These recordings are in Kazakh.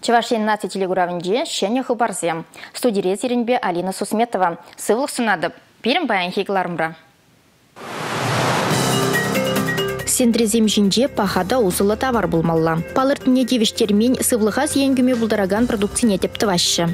Чувашия нации телегуравнде шене хабарзем. Студия зеренбе Алина Сусметова. Сывлық сунады. Перім баян хегларымра. Сендрезем жинже пахада усылы товар булмалла. Палыртыне девіштермен сывлыға зенгіме булдараган продукцияне тепті вашы.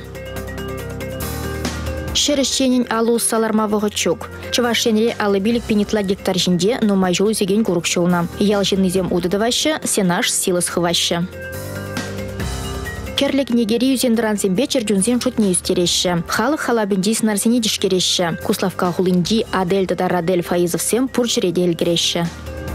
Шерещенен алу салармавығы чук. Чувашенре алы билік пенетла гектар жинде нумай жол зеген курuk шулна. Ял жиннызем удыдывашы, сенаш силы схывашы. Керлік негери юзендіран зембе черджунзен шутне юстереші. Халық халабенди снарзене дишкереші. Куславка хулынди Адель Тадарадель Фаизовсем пурчереде елгереші.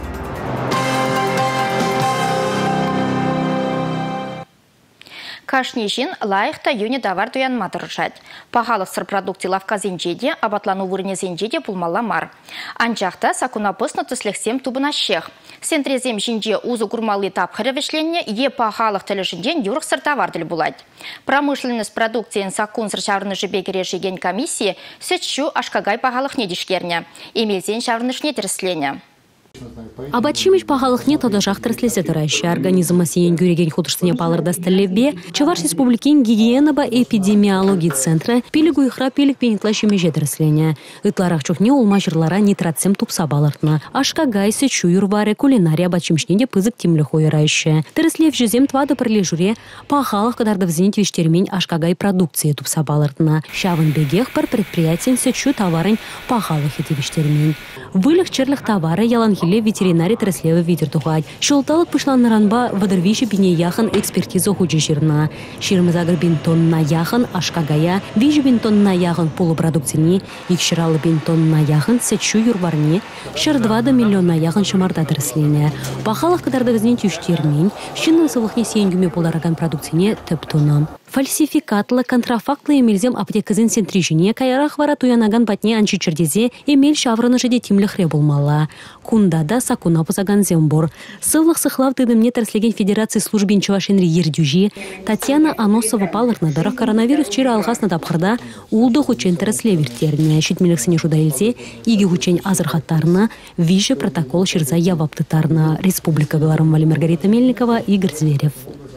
Кашнежин лайықта юне давар дуян матырышад. Пағалық сыр продукти лавка зенжеде, абатлану вырне зенжеде пулмалла мар. Анчақта сакунапысны түслексем тубына шех. Сентрезем жинже узы курмалы тапқыры вешленне е пағалық тілішінден юрық сыр тавардыл булад. Промышленность продукциян сакун сыр шаврны жібегере жеген комиссия сөтшу ашкагай пағалық недишкерне. Емелзен шаврнышне теріслене. Абачимыч пағалықне тода жақтырслесе тұрайшы организма сиен көреген худырсыне палырда стілебе, Чуваш Республикин гигиенаба эпидемиологии центра пилігу ихра пилік пенетлашыме жетірслене. Ытларақ чухне улмажырлара нитрацем тупса балыртна. Ашка гайсы чуюрвары кулинария абачимышнеде пызык темлі хойырайшы. Тіріслев жезем твады пірле жүре пағалық кадарды взенет вештермен ашкагай продукция тупса балыртна. Шавын бегех пар предприятиен сечу товарын пағалық еті вештермен. Вылық черлік товары яланхиле ветеринарий тіріслеві ветер тухать. Шолталық пышланныранба вадырвиші біне яхын экспертиза худжи жирна. Ширмызагыр бин тонна яхын ашкагая, вижі бин тонна яхын полупродуктini, икширалы бин тонна яхын сечу юрварне, шырдвада миллиона яхын шымарда тіріслене. Пахалық кадарды візнен тюштермен, шынның сылықне сенгіме полараган продуктini тіп тонам. Фальсификатлы, контрафактлы емелзем аптекізін сентрижіне кайрақ вара туянаган батне анчы чердезе емел шаврыны жеде тимліхре болмала. Кундада сакуна пузаган зембор. Сыллық сықлав тыдымне тәрслеген Федерации службин Чувашенри ердюжи Татьяна Аносова палыртна дырық коронавирус чері алғасна тапқырда улды хучен тәрслевертеріне. Шетмеліксіне жуда елзе, иге хучен азырхаттарына, вижі протокол шырза яваптытарына. Республика Беларым Вали Маргарита Мельникова, Игорь Зверев.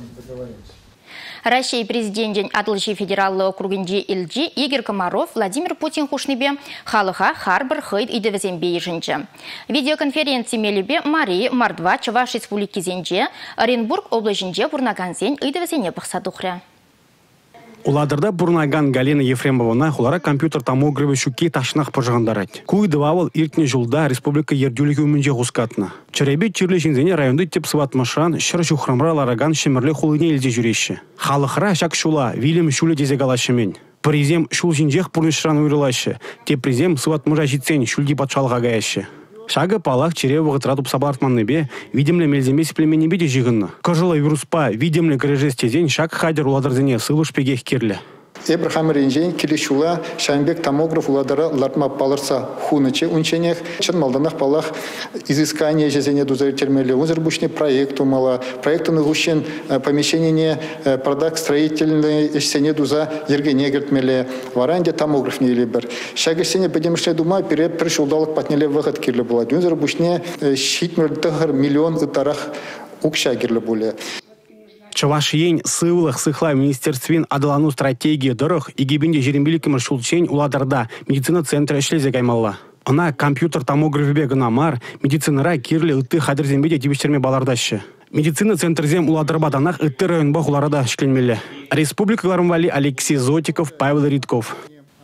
Россия президентен Адылжи федераллы округінде илджи Игорь Комаров Владимир Путин хушнебе халыға харбір хыйд идевізембе ежінчі. Видеоконференция мелебе Мария Мардва Чуваш Республики зенже Оренбург облажынже бұрнаган зен идевізене бұқсадуқря. Уладырда Бурнаган Галина Ефремовна хулара компьютер томографы шуки ташнах пожгандарать. Куйдывавал иртне жулда республика ердюлігі өмінже ғускатна. Чаребе чирлешінзене районды теп сватмашан шыр шухрамра лараган шемірлі хулыне елде жүреші. Халықра шак шула, вилім шулі дезегалашымен. Призем шул жинжех пурнышран уйрылашы. Те призем сватмыжа житсен шулди патшалға гаяшы. Шага палах черевого тратуп сабартманны бе, видимле мельземеси племени беде жигынна. Кожила вируспа, видимле грежестезен шаг хайдер уладырзене сылыш пегех керле. Эбрахам Ренжен Килишула, Шамбек томограф уладара латма паларса хуныче унченех, чын малданах палах изыскание жезене дузар термели, узербушный проект умала, проекту нагущен помещение продакт строительный сене дуза ергене гертмеле, варанде томограф не либер. Шага сене подемшне дума перед пришулдалок патнеле выход кирле была. Узербушне щитмер тагар миллион утарах укша кирле более. Чавашиен сывлых сыхла министерствен адалану стратегии дорог и гибенде жерембилики маршрутчень уладарда медицина центра шлезе гаймалла. Она компьютер томографы бегана мар, медицинара кирле ыты хадыр зембеде дебештерме балардашы. Медицина центр зем уладарбаданах ыты районба хуларада шкленмеле. Республика Глармвали Алексей Зотиков, Павел Ритков.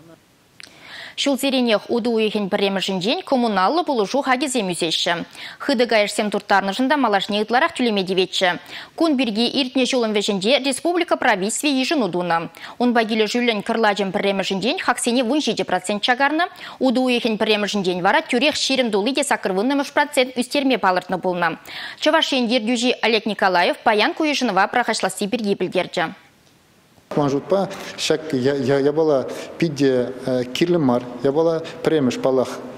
Шулзеренех уды уехен біремішін ден коммуналлы бұлышу хагезе мүзеші. Хыды гайырсем туртарны жында малашне ытларақ түлемедеветші. Кун бірге иртне жолын вешінде республика правительстве ежін удуна. Он багилі жүлін кырлажын біремішін ден хаксене 17% чагарны. Уды уехен біремішін ден вара тюрех шерім дулы де сакырвынны 3% үстерме палыртны болна. Чувашен ердюжи Олег Николаев паян куешынова прахашласы бірге білдерді. Шак я была пиде кирлемар, я была премеш палах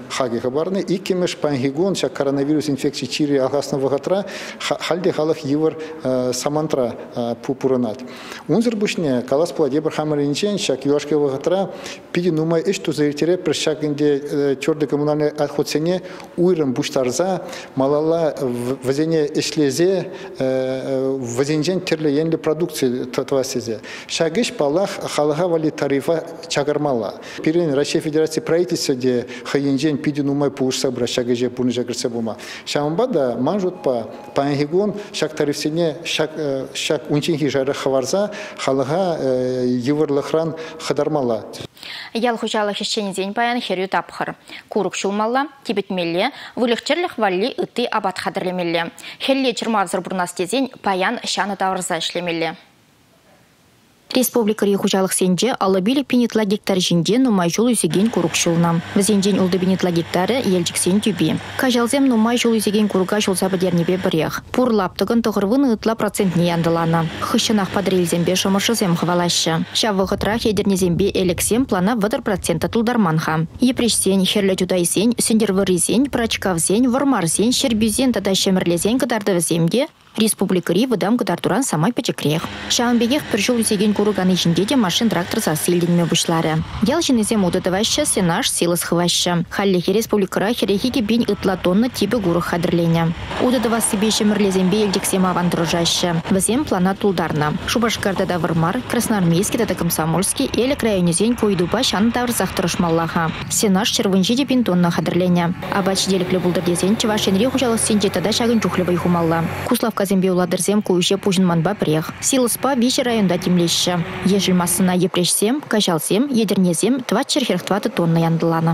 хаги хабарны икимеш пангигон шак коронавирус инфекции чири алгасна вагатра халде халах евр самантра пупуранат. Унзер бушне калас пладе бархамаринчен шак юашке вагатра пиди нумай эшту заиртере пршак инде чорде коммунальной отходсене уйрам буштарза малала вазене эшлезе вазенжен терле енли продукции татвасезе. Шагиш палах халаха вали тарифа чагармала. Пирин Россия Федерации правительства де хаенжен пиди нумай пушса бра шагеже пунжа грсебума. Шамбада манжут па пангигон шак тарифсене шак унчинхи жара хаварза халаха еврлахран хадармала. Ял хужалы хищен день паян херю тапхар. Курук шулмалла, тибетмелле, вылехчерлих валли ыты абат хадрлемелле. Хелле чермавзыр бурнасте день паян шаны таврза ишлемелле. Республика хужалық сенже алабили пинитла гектар жинде нумай жол үзеген курук шулна. Візенжен улды бинитла гектары елчік сен тюби. Кажалзем нумай жол үзеген курука жол сабадернебе бірех. Пур лаптығын тұғырвын ытла процентне яндылана. Хыщынақ падрелзембе шымышызем хвалашы. Шавы ғытра хедернезембе элексем плана вадыр процента тулдарманха. Епрешсен, херлі жудайсен, сендервырызен, прачкавзен, вармарзен, шербюзен тада шемірлезен кыдардывыземге республикари выдам гыдартуран самай печекрех. Шаанбегех бір жол үзеген курганы ішінде де машин трактор засылденме бұшлары. Ял жинезем удадываща сенаш силы схваща. Халлихи республикара херехиге бин ытла тонна типі гуры хадырленя. Удадыва себе шемірлезембе елдексем авантыржаща. Візем плана тулдарна. Шубашкарда да вармар, Красноармейский да Комсомольский елі крайонезен койдуба шаны тавр захтырышмаллаха. Сенаш червынжи де бин тонна хадырленя. Абач деліклі бұлдырдезен чевашенре хужалық сенже тада шағын чухлебай хумалла. Куславказембе уладырзем куюше пужынманба прех. Силыспа виші районда темлешші. Ежіл массына епрешсем, кажалсем, едернезем 24 тонна яндылана.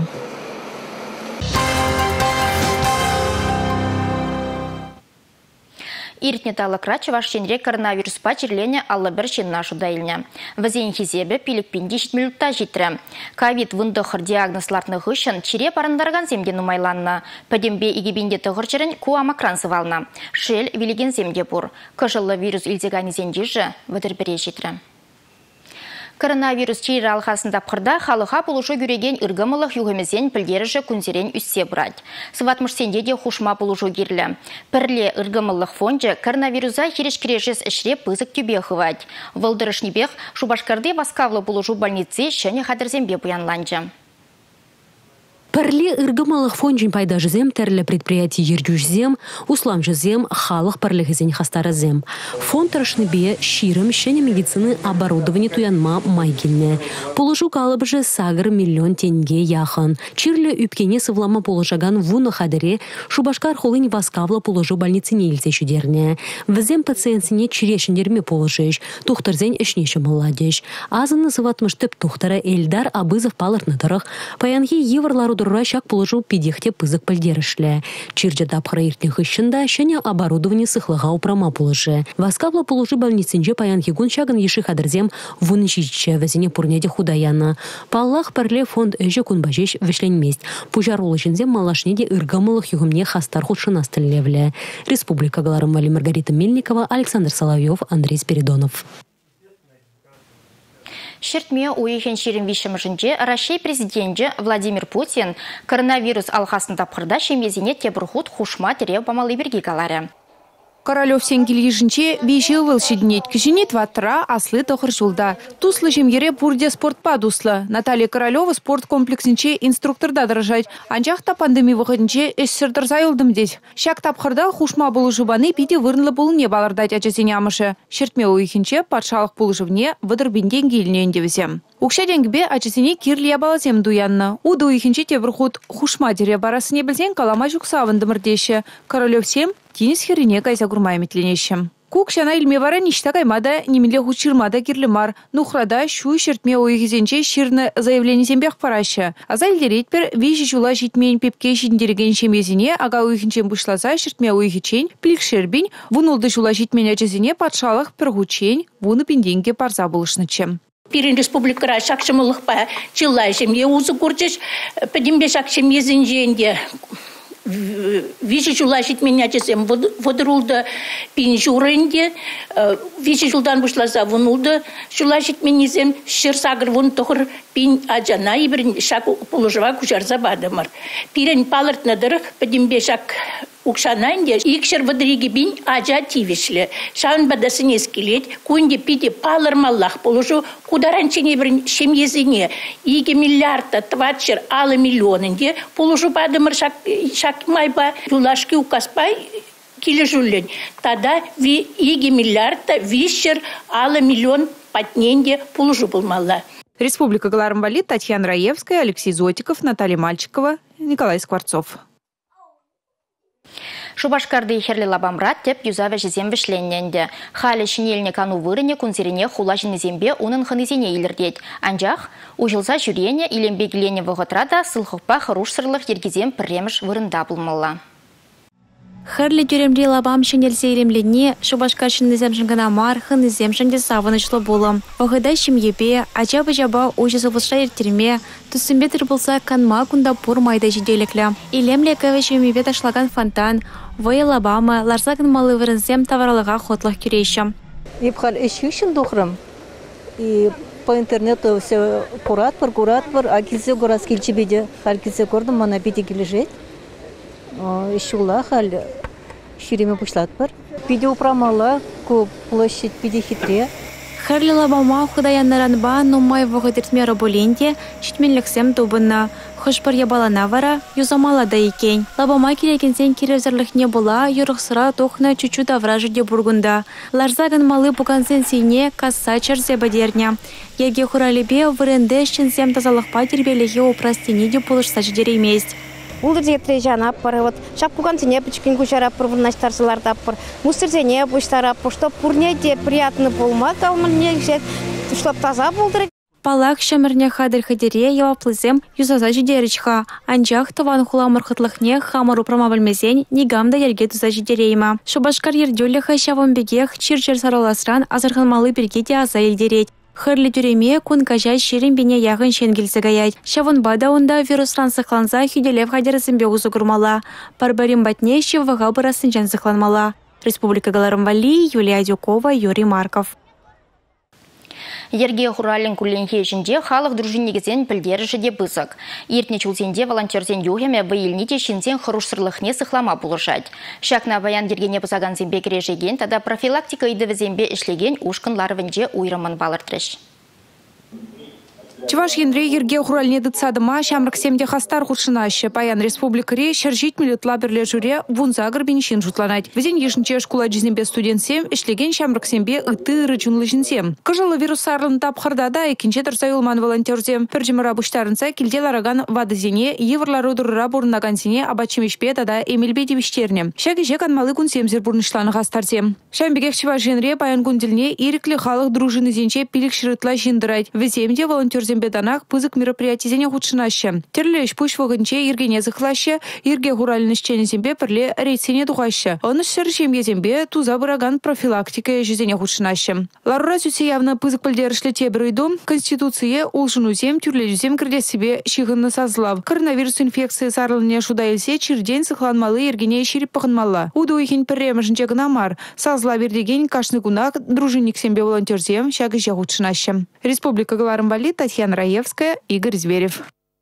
Иртне талықра Чувашченре коронавируспа черлене алла бір шынна шудайлня. Вазен хизебе Филиппин 10 минутта житрі. Ковид вындықыр диагнозларны ғышын чире парындарған земге нумайланна. Падембе игебенде тұғырчырын куамакран сывална. Шел велеген земге бұр. Кыжылы вирус илдегani зендежі вадыр біре житрі. Коронавирус чейрі алғасында қырда халыға бұлышы көреген үргімілік юғымезен пілдеріші күнзерен үссе бұрад. Сыватмыш сенде де хушма бұлышы керлі. Пірле үргімілік фонжы коронавируса херешкерешес ішре пызық түбе хывад. Вылдырышнебех Шубашкарды васкавлы бұлышы больницы шәне хадырзембе бұянланжы. Пірле ыргымалық фонжын пайда жызем, тәрлі предприятий ергюжзем, услам жызем, халық пірлігізен хастарызем. Фонд тұрышныбе ширым шәне медицины оборудование туянма майгелне. Полыжу калыбы жы сагыр миллион тенге яхын. Чирлі үпкене сывлама полыжаган вуны хадыре Шубашкар холын васкавла полыжу больницыне илзе шүдерне. Візем пациентсіне чирешіндерме полыжеш, тухтырзен ішнеші молладеш. Азыны сыватмыш тіп тухтара Эльдар Абызов палырны тұрық. Паянхи еврлару шак положил педихте пызык пальдерышле. Чирджа дапхара иртних ищында шеня оборудование сыхлыга упрама положи. Васкавла положи больницинже паян хигун шаган еши хадырзем вунычиче везене пурнеде худаяна. Паллах парле фонд эже кунбажеш вешленмест. Пужарулы жинзем малашнеде ыргамылых югымне хастар худшина стылевле. Республика Галарым Вали Маргарита Мельникова, Александр Соловьев, Андрей Спиридонов. Шертме уйхен шерім вишімжінде Россия президенті Владимир Путин коронавирус алғасын тапқырда шемезіне тебірхут хушма тереу памалы берге калары. Королев сенгележінче вейші вылшиднет кішінет ваттыра аслы тұқыр жылда. Туслы жемгере пурде спортпа дуслы. Наталья Королева спорт комплексінче инструкторда дыржать. Анчақта пандемия вғыдынче эссірдір зайылдым дед. Шак тапқырда хушма болу жыбаны пиде вырнлы болуне балырдать ачасене амышы. Шертме уйхінче патшалық болу жывне выдырбенден келінен девізем. Укша денгбе ачасене кирлі ябалазем дуянны. Уды уйхінче тебірхут хушма дере барасыне білзен калама жүксавын дымырдеші. Королев сем тинес херине кайса гурмай метленешем. Кук шана илме вара ништа каймада немеле хучирмада кирлемар. Нухрада шу шертме ойгизенче ширны заявление зембех параща. Аза илдерет пер вижи жула житмейн пепке жиндерген шемезине, ага ойгинчен бушлаза шертме ойгичен, плик шербин, вунулды жула житмен ачазине патшалық пергучен, вуны пинденге парза булышнычем. Пирин республика шакшымылықпа чылай жемге узы курчыш, пәдімбе шакшым езінженде вище жулашит меня чесем водырулда пинч урынде, вище жулдан бушласа вунулда жулашит менизем шерсагр вун тохыр пин аджана ибрин шак положива кушарза бадамар. Пирен палырт надырых подимбе шак укшананде икшер водриги бин аджа тивишле. Шаун бадасын ескелет, кунде пиде палырмаллах положу кударанчине ибрин шемьезине 2 миллиарда 20 алы миллионынде положу бадамар шак майба жулашки укаспай килежулен. Тогда 2 миллиарда 20 алы миллион патненде положу булмалла. Республика Галармбали, Татьяна Раевская, Алексей Зотиков, Наталья Мальчикова, Николай Скворцов. Шубашкарды херли лабамрат теп юзаве жезем вишленненде. Хали шинельне кану вырыне кунзирине хулажины зембе унын ханызине илердет. Анжах, ужылса жюрене илембеглене вғытрада сылхықпа харушсырлық ергезем пірреміш вырында булмалла. Херли тюремде лабам шинельсе илемленне Шубашкар шиннезем жынгана мар хынызем жынде савынышлы болым. Вғыда шимепе, ача-бажаба ужысы вұлша ертерме, түсімбетір болса канма кунда пур майда жиделеклі. Илемле кәве шимепе ташлаган фонтан, вой лабама, ларсагын малы вырынзем таваралыға хотлық күрейші. Епхал ешшін дұқырым. И по интернету все курат бар, а келсе горас келчебеде, хал келсе көрдім, мана беде кележет. Ишула хал ширеме бушлат бар. Пиде упрамала, ку площадь пиде хитре. Херли лабама худаяннаранба нумай вғыдыртме раболенде, шитменліксем тубынна. Хошпар ябалана вара, юзамала да екен. Лабама келекенсен керевзірлік не бола, юрықсыра тоқна чуть-чуть авражыде бургунда. Ларзагын малы бұқансен сейне касса чарзе бадерня. Ерге хуралебе вырынды шынсем тазалықпа тербелеге опрастенеде полышса жидереймест. Улдырзе трежана пары, вот шапкугантыне пичкин кушара пыр вырнаштарсылар таппыр. Мусырзене буштара пыр, чтоб пурнеде приятно болма, калмырне, чтоб таза болдыры. Палак шамырне хадыр хадере яваплызем юзаза жидеречха. Анжах таван хуламыр хытлықне хамару промавальмезен негамда ерге туза жидерейма. Шубашкар ердюліха шавамбегех чирчер сараласран азырханмалы бергеде аза елдерет. Хырли тюреме кун кажай шерин бене яғын шенгелсі гаять. Шавынбада онда вирусран сықланса хюделев хадерасынбе ұзы күрмала. Барбарим батне шеваға бұрасын жан сықланмала. Республика Галарымвали, Юлия Дюкова, Юрий Марков. Ерге хуралин кулленхе жінде халық дружиннегізен пілдері жіде бұзық. Ертне чулзенде волонтерзен юхеме вайылните шинзен хырушсырлықне сықлама бұлышад. Шакна баян ергене бұзаган зембе кережеген, тада профилактика идіві зембе ішлеген ушқын ларвынже уйрымын балыртырыш. Чуваш Яндрей Ерге хуральне дыцадыма шамрак семде хастар худшынашы. Паян республикаре шаржит милет лаберле жюре вунза гарбиншин жутланать. Везен ешінче школа жизнебе студент сем, ішлеген шамрак сембе ыты рычун лыжынсем. Кыжылы вирусарлын тапхарда да екінші тұрсайылман волонтерзем. Піржіміра бұштарынса келдел араган вадызене, еврлары дұрыра бұрынагансене абачымешпе тада эмилбе девиштерне. Шаги жекан малы күн семзір бұрнышланы хастарзем. Шамбегек Чуваш Янре паян күнділіне иріклі халық дружины зенче пилік шырытла жиндырайд. Веземде волонтерзем беданах пызык мероприятизене худшынаще. Терлеш пуш вогынче иргене зыхлаще, ирге хуралынышчене зембе пірле рейцене дуғаще. Оны шыршемге зембе туза бұраган профилактика жизене худшынаще. Ларура сүсе явно пызык пілдерішлі тебіройду, конституция улжыну зем, тюрлелюзем кірде себе шиғынны сазылав. Коронавирус инфекция сарлыне шуда елсе чирден сыхланмалы иргене ширип пықынмалла. Уду ихин пірремішінче гынамар. Сазыла бердеген кашны кунак дружинник сембе волонтерзем шагы же худшынаще. Республика Галарымбали, Татьяна Раевская, Игорь Зверев.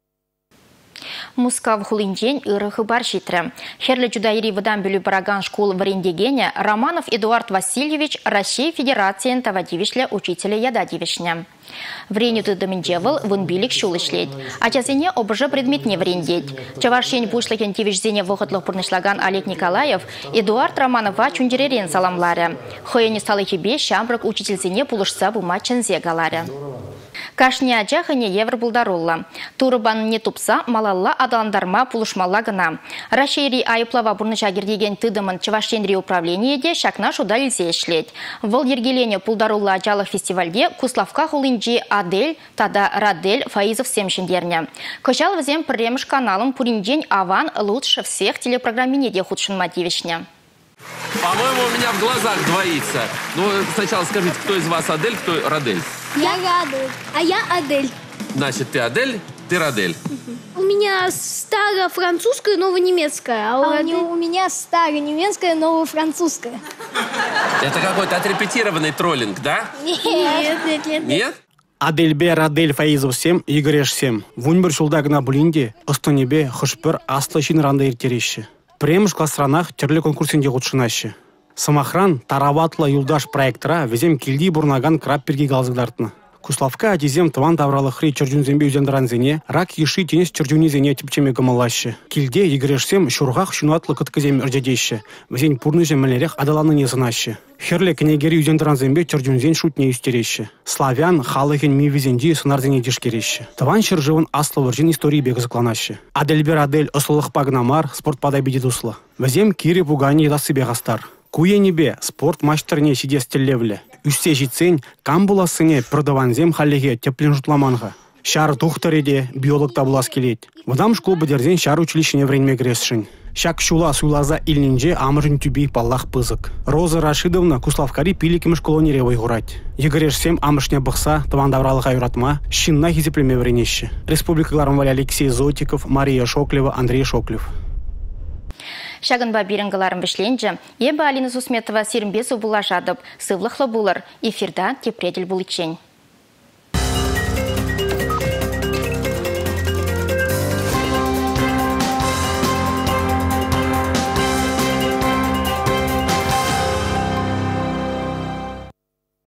Мускав хулинжен ыры бар житрі. Херлі Джудаири выдан бөлі бараган школ варендегене Романов Эдуард Васильевич Россия Федерациян тавадивишлі учителя ядадивишне. Вреню тыдымынжевыл вынбилік шулышлет. Ачасене обыжы предметне врендет. Чаваршен бушлыкен тивишзене вғытлық пұрнышлаган Олег Николаев Эдуард Романова чундеререн саламлары. Хойыне салыхебе шамбрак учительзене пулышса бума чынзе галары. Кашне ачахыне евр булдарулла. Турыбан не тупса малалла адаландарма пулышмалла гына. Рашейри айыплава бұрныша гердеген тыдымын Чавашенри управлениеде шакна шуда илсе ешлет. Выл ергелене пулдарулла ачалық фестивальге Куславка хулинджи Адель, тада Радель Фаизов семшендерне. Кышал взем премш каналом пуринджень аван лучше всех телепрограмминеде худшин мотивишне. По-моему, у меня в глазах двоится. Ну, сначала скажите, кто из вас Адель, кто Радель? Я Адель. А я Адель. Значит, ты Адель, Ты, Радель? У меня старо-французская, ново-немецкая. А у меня старо-немецкая, ново-французская. Это какой-то отрепетированный троллинг, да? Нет. Нет? Адельбе Радель Фаизов сем, Игореш сем. Вунбер шулдагна булинде, Остонебе хошпер аслашин ранда иртереші. Премыш классранах терлі конкурсенде ғутшынашы. Самахран Тараватла юлдаш проектора везем килди бурнаган крапперги галзыгдартны. Куславка атизем тван тавралы хри чырджунзембе үзендранзене, рак еши тенес чырджунизене типчеме гамалашы. Килде егрешсем шургах шунатлы кыткызем үрдедеші. Везен пурныже мәлерек адаланы незынашы. Херле кенегери үзендранзембе чырджунзен шутне үстереші. Славян халыхен ми везенди сынарзене дешкереші. Таван шыржывын аслы выржен истории бегі закланашы. Адельбер Адель ослылық пагнамар спорт падайбеде дуслы. Везем кири пугани дасы бегастар. Куенебе спорт матчтарне сидестеллевле. Үссе житсен, кам буласыне продаванзем халлеге теплен жутламанға. Шар тухтареде биолог табылас келет. Вадам школ бедерзен шар училищене време гресшін. Шак шула суйлаза илнинже амырын түбей паллах пызык. Роза Рашидовна Куславкари пиликим школонере ойгурать. Егерешсем амышне бықса, тавандавралыға юратма, шинна хизеплеме вренеші. Республикаларым вали Алексей Зотиков, Мария Шоклева, Андрей Шоклев. Шагынба биріңгіларым бішленже, ебі Алина Сусметова серімбесі бұла жадып, сывлықлы бұлыр, эфирда тепреділ бұл ичен.